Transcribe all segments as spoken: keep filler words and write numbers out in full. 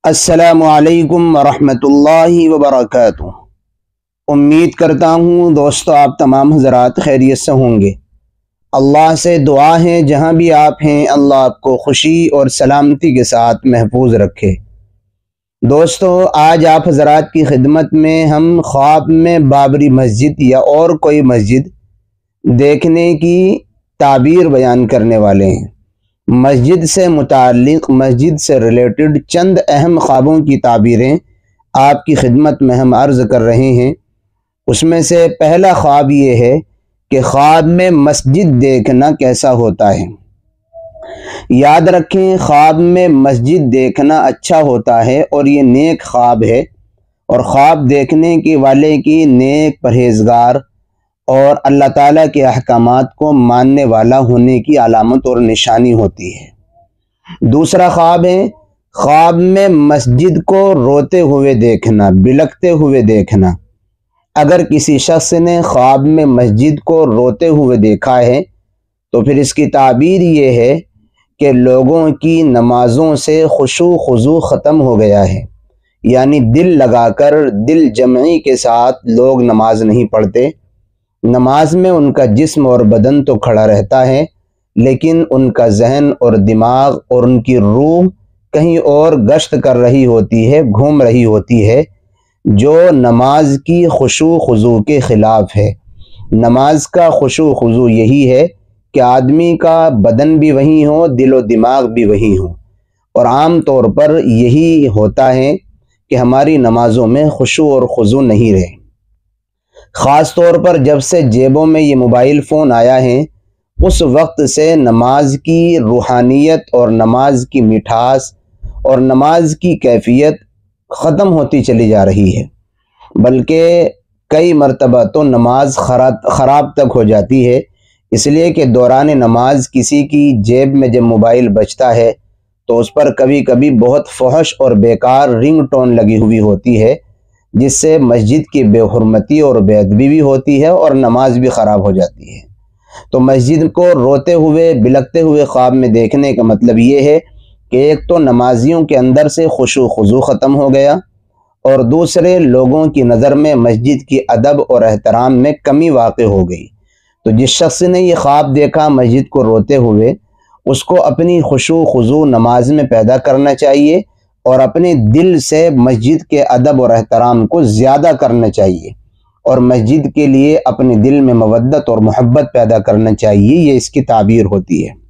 السلام علیکم ورحمۃ اللہ وبرکاتہ۔ امید کرتا ہوں دوستو آپ تمام حضرات خیریت سے ہوں گے۔ اللہ سے دعا ہے جہاں بھی آپ ہیں اللہ آپ کو خوشی اور سلامتی کے ساتھ محفوظ رکھے۔ دوستو آج آپ حضرات کی خدمت میں ہم خواب میں بابری مسجد یا اور کوئی مسجد دیکھنے کی تعبیر بیان کرنے والے ہیں۔ مسجد سے متعلق مسجد سے ریلیٹڈ چند اہم خوابوں کی تعبیریں آپ کی خدمت میں ہم عرض کر رہے ہیں۔ اس میں سے پہلا خواب یہ ہے کہ خواب میں مسجد دیکھنا کیسا ہوتا ہے۔ یاد رکھیں خواب میں مسجد دیکھنا اچھا ہوتا ہے اور یہ نیک خواب ہے، اور خواب دیکھنے کے والے کی نیک پرہیزگار اور اللہ تعالیٰ کے احکامات کو ماننے والا ہونے کی علامت اور نشانی ہوتی ہے۔ دوسرا خواب ہے خواب میں مسجد کو روتے ہوئے دیکھنا، بلکتے ہوئے دیکھنا۔ اگر کسی شخص نے خواب میں مسجد کو روتے ہوئے دیکھا ہے تو پھر اس کی تعبیر یہ ہے کہ لوگوں کی نمازوں سے خشوع خضوع ختم ہو گیا ہے، یعنی دل لگا کر دل جمعی کے ساتھ لوگ نماز نہیں پڑھتے۔ نماز میں ان کا جسم اور بدن تو کھڑا رہتا ہے، لیکن ان کا ذہن اور دماغ اور ان کی روح کہیں اور گشت کر رہی ہوتی ہے، گھوم رہی ہوتی ہے، جو نماز کی خشوع خضوع کے خلاف ہے۔ نماز کا خشوع خضوع یہی ہے کہ آدمی کا بدن بھی وہی ہو، دل و دماغ بھی وہی ہو، اور عام طور پر یہی ہوتا ہے کہ ہماری نمازوں میں خشوع اور خضوع نہیں رہے۔ خاص طور پر جب سے جیبوں میں یہ موبائل فون آیا ہے اس وقت سے نماز کی روحانیت اور نماز کی مٹھاس اور نماز کی کیفیت ختم ہوتی چلی جا رہی ہے، بلکہ کئی مرتبہ تو نماز خراب تک ہو جاتی ہے، اس لیے کہ دوران نماز کسی کی جیب میں جب موبائل بجتا ہے تو اس پر کبھی کبھی بہت فحش اور بیکار رنگ ٹون لگی ہوئی ہوتی ہے، جس سے مسجد کی بے حرمتی اور بے ادبی بھی ہوتی ہے اور نماز بھی خراب ہو جاتی ہے۔ تو مسجد کو روتے ہوئے بلکتے ہوئے خواب میں دیکھنے کا مطلب یہ ہے کہ ایک تو نمازیوں کے اندر سے خشوع خضوع ختم ہو گیا، اور دوسرے لوگوں کی نظر میں مسجد کی ادب اور احترام میں کمی واقع ہو گئی۔ تو جس شخص نے یہ خواب دیکھا مسجد کو روتے ہوئے، اس کو اپنی خشوع خضوع نماز میں پیدا کرنا چاہیے اور اپنے دل سے مسجد کے ادب اور احترام کو زیادہ کرنا چاہیے، اور مسجد کے لیے اپنے دل میں مودت اور محبت پیدا کرنا چاہیے۔ یہ اس کی تعبیر ہوتی ہے۔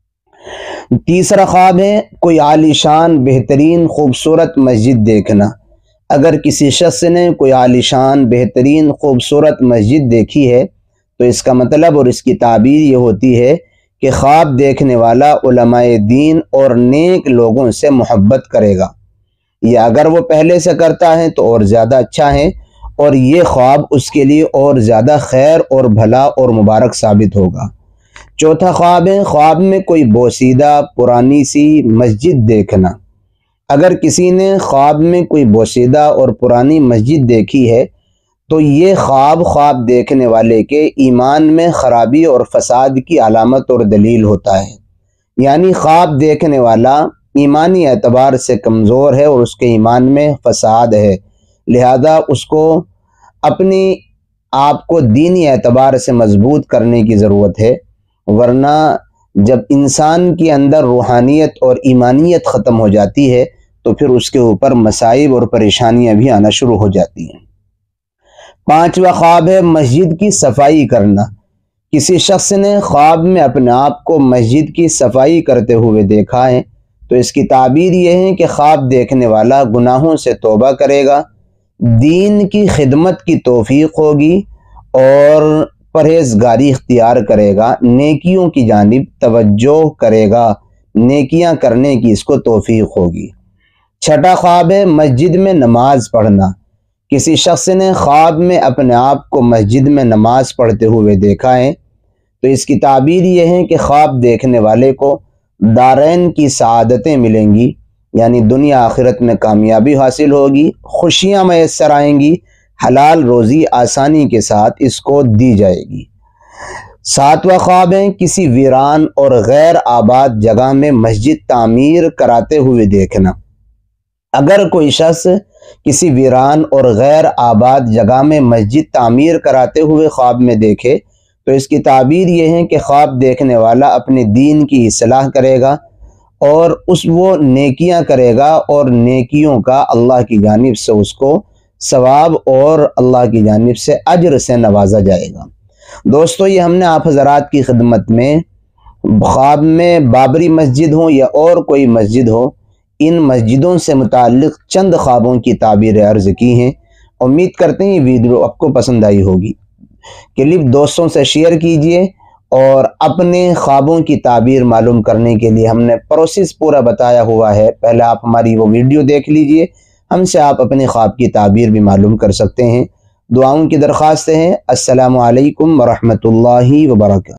تیسرا خواب ہے کوئی عالیشان بہترین خوبصورت مسجد دیکھنا۔ اگر کسی شخص نے کوئی عالیشان بہترین خوبصورت مسجد دیکھی ہے تو اس کا مطلب اور اس کی تعبیر یہ ہوتی ہے کہ خواب دیکھنے والا علماء دین اور نیک لوگوں سے محبت کرے گا، یا اگر وہ پہلے سے کرتا ہے تو اور زیادہ اچھا ہے، اور یہ خواب اس کے لیے اور زیادہ خیر اور بھلا اور مبارک ثابت ہوگا۔ چوتھا خواب ہے خواب میں کوئی بوسیدہ پرانی سی مسجد دیکھنا۔ اگر کسی نے خواب میں کوئی بوسیدہ اور پرانی مسجد دیکھی ہے تو یہ خواب خواب دیکھنے والے کے ایمان میں خرابی اور فساد کی علامت اور دلیل ہوتا ہے، یعنی خواب دیکھنے والا ایمانی اعتبار سے کمزور ہے اور اس کے ایمان میں فساد ہے، لہذا اس کو اپنی آپ کو دینی اعتبار سے مضبوط کرنے کی ضرورت ہے، ورنہ جب انسان کے اندر روحانیت اور ایمانیت ختم ہو جاتی ہے تو پھر اس کے اوپر مصائب اور پریشانیاں بھی آنا شروع ہو جاتی ہیں۔ پانچواں خواب ہے مسجد کی صفائی کرنا۔ کسی شخص نے خواب میں اپنے آپ کو مسجد کی صفائی کرتے ہوئے دیکھا ہے تو اس کی تعبیر یہ ہے کہ خواب دیکھنے والا گناہوں سے توبہ کرے گا، دین کی خدمت کی توفیق ہوگی اور پرہیزگاری اختیار کرے گا، نیکیوں کی جانب توجہ کرے گا، نیکیاں کرنے کی اس کو توفیق ہوگی۔ چھٹا خواب ہے مسجد میں نماز پڑھنا۔ کسی شخص نے خواب میں اپنے آپ کو مسجد میں نماز پڑھتے ہوئے دیکھا ہے تو اس کی تعبیر یہ ہے کہ خواب دیکھنے والے کو دارین کی سعادتیں ملیں گی، یعنی دنیا آخرت میں کامیابی حاصل ہوگی، خوشیاں میسر آئیں گی، حلال روزی آسانی کے ساتھ اس کو دی جائے گی۔ ساتواں خواب ہے کسی ویران اور غیر آباد جگہ میں مسجد تعمیر کراتے ہوئے دیکھنا۔ اگر کوئی شخص کسی ویران اور غیر آباد جگہ میں مسجد تعمیر کراتے ہوئے خواب میں دیکھے تو اس کی تعبیر یہ ہے کہ خواب دیکھنے والا اپنے دین کی اصلاح کرے گا اور اس وہ نیکیاں کرے گا اور نیکیوں کا اللہ کی جانب سے اس کو ثواب اور اللہ کی جانب سے اجر سے نوازا جائے گا۔ دوستو، یہ ہم نے آپ حضرات کی خدمت میں خواب میں بابری مسجد ہو یا اور کوئی مسجد ہو، ان مسجدوں سے متعلق چند خوابوں کی تعبیر عرض کی ہیں۔ امید کرتے ہیں یہ ویڈیو آپ کو پسند آئی ہوگی۔ کلپ دوستوں سے شیئر کیجئے اور اپنے خوابوں کی تعبیر معلوم کرنے کے لیے ہم نے پروسیس پورا بتایا ہوا ہے، پہلے آپ ہماری وہ ویڈیو دیکھ لیجئے، ہم سے آپ اپنے خواب کی تعبیر بھی معلوم کر سکتے ہیں۔ دعاؤں کی درخواست ہے۔ السلام علیکم ورحمۃ اللہ وبرکاتہ۔